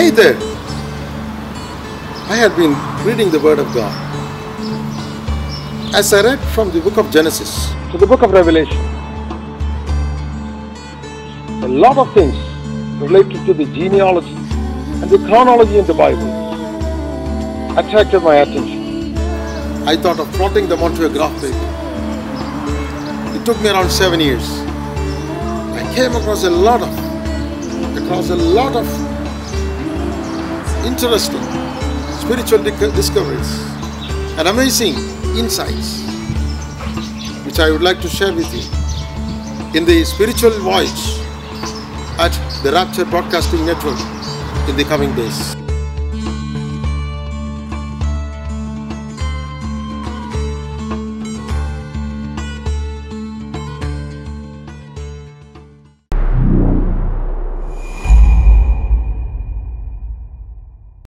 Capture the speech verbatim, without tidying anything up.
Why there? I had been reading the Word of God. As I read from the book of Genesis to the book of Revelation, a lot of things related to the genealogy and the chronology in the Bible attracted my attention. I thought of plotting them onto a graph paper. It took me around seven years. I came across a lot of, across a lot of interesting spiritual discoveries and amazing insights, which I would like to share with you in the spiritual voyage at the Rapture Broadcasting Network in the coming days.